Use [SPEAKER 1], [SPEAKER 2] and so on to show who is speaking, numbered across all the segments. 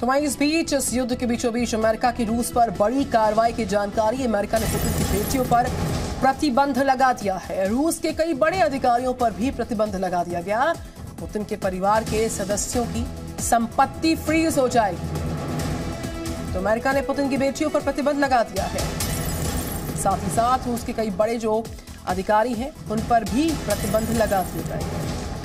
[SPEAKER 1] तो वहीं इस बीच इस युद्ध के बीचों बीच अमेरिका की रूस पर बड़ी कार्रवाई की जानकारी। अमेरिका ने पुतिन की बेटियों पर प्रतिबंध लगा दिया है। रूस के कई बड़े अधिकारियों पर भी प्रतिबंध लगा दिया गया। पुतिन के परिवार के सदस्यों की संपत्ति फ्रीज हो जाएगी। तो अमेरिका ने पुतिन की बेटियों पर प्रतिबंध लगा दिया है। साथ ही साथ रूस के कई बड़े जो अधिकारी हैं उन पर भी प्रतिबंध लगा दिए जाएंगे।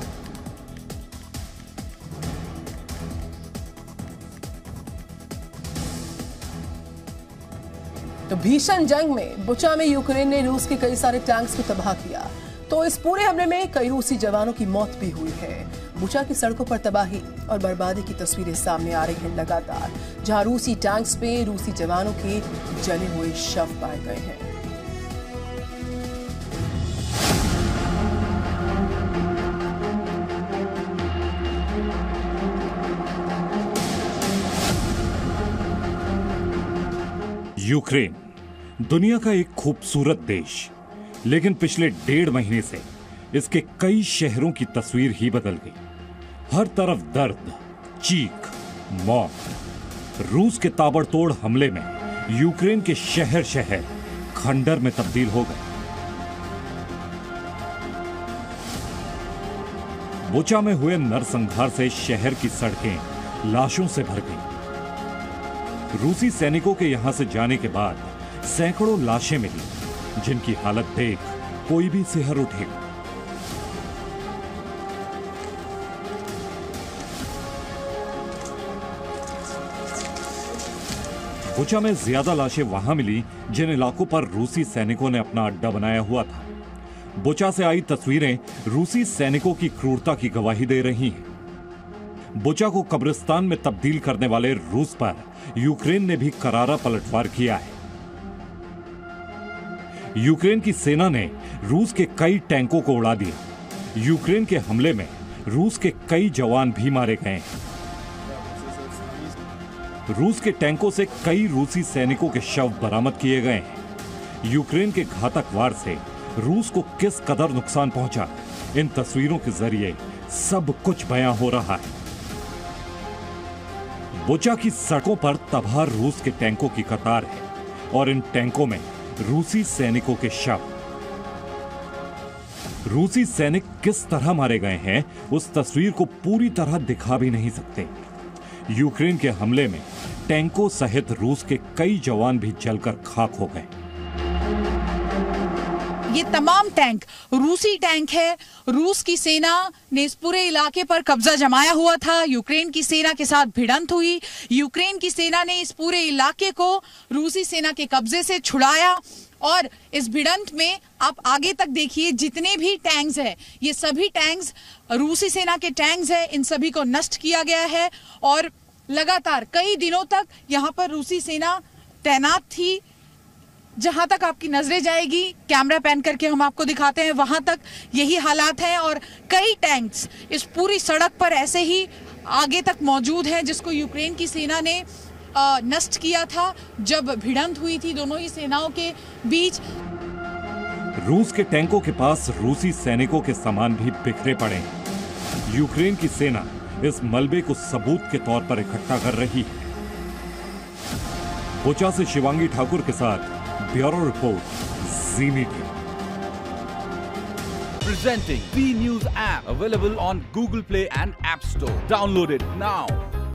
[SPEAKER 1] तो भीषण जंग में बुचा में यूक्रेन ने रूस के कई सारे टैंक्स को तबाह किया। तो इस पूरे हमले में कई रूसी जवानों की मौत भी हुई है। बुचा की सड़कों पर तबाही और बर्बादी की तस्वीरें सामने आ रही हैं लगातार, जहां रूसी टैंक्स पे रूसी जवानों के जले हुए शव पाए गए हैं।
[SPEAKER 2] यूक्रेन दुनिया का एक खूबसूरत देश, लेकिन पिछले 1.5 महीने से इसके कई शहरों की तस्वीर ही बदल गई। हर तरफ दर्द, चीख, मौत। रूस के ताबड़तोड़ हमले में यूक्रेन के शहर शहर खंडर में तब्दील हो गए। बुचा में हुए नरसंहार से शहर की सड़कें लाशों से भर गईं। रूसी सैनिकों के यहां से जाने के बाद सैकड़ों लाशें मिली, जिनकी हालत देख कोई भी सिहर उठेगा। बुचा में ज्यादा लाशें वहां मिली जिन इलाकों पर रूसी सैनिकों ने अपना अड्डा बनाया हुआ था। बुचा से आई तस्वीरें रूसी सैनिकों की क्रूरता की गवाही दे रही हैं। बुचा को कब्रिस्तान में तब्दील करने वाले रूस पर यूक्रेन ने भी करारा पलटवार किया है। यूक्रेन की सेना ने रूस के कई टैंकों को उड़ा दिया। यूक्रेन के हमले में रूस के कई जवान भी मारे गए हैं। रूस के टैंकों से कई रूसी सैनिकों के शव बरामद किए गए हैं। यूक्रेन के घातक वार से रूस को किस कदर नुकसान पहुंचा, इन तस्वीरों के जरिए सब कुछ बयां हो रहा है। बुचा की सड़कों पर तबाह रूस के टैंकों की कतार है और इन टैंकों में रूसी सैनिकों के शव। रूसी सैनिक किस तरह मारे गए हैं उस तस्वीर को पूरी तरह दिखा भी नहीं सकते। यूक्रेन के हमले में टैंकों सहित रूस के कई जवान भी जलकर खाक हो गए।
[SPEAKER 3] ये तमाम टैंक रूसी टैंक है। रूस की सेना ने इस पूरे इलाके पर कब्जा जमाया हुआ था। यूक्रेन की सेना के साथ भिड़ंत हुई। यूक्रेन की सेना ने इस पूरे इलाके को रूसी सेना के कब्जे से छुड़ाया और इस भिड़ंत में आप आगे तक देखिए, जितने भी टैंक्स हैं ये सभी टैंक्स रूसी सेना के टैंक्स हैं। इन सभी को नष्ट किया गया है और लगातार कई दिनों तक यहाँ पर रूसी सेना तैनात थी। जहां तक आपकी नजरें जाएगी, कैमरा पैन करके हम आपको दिखाते हैं, वहां तक यही हालात हैं और कई टैंक्स इस पूरी सड़क पर ऐसे ही आगे तक मौजूद हैं, जिसको यूक्रेन की सेना ने नष्ट किया था जब भिड़ंत हुई थी दोनों ही सेनाओं के बीच।
[SPEAKER 2] रूस के टैंकों के पास रूसी सैनिकों के सामान भी बिखरे पड़े हैं। यूक्रेन की सेना इस मलबे को सबूत के तौर पर इकट्ठा कर रही है। बुचा से शिवांगी ठाकुर के साथ bureau report, Zee media.
[SPEAKER 4] Presenting B News app, available on Google Play and App Store. Download it now.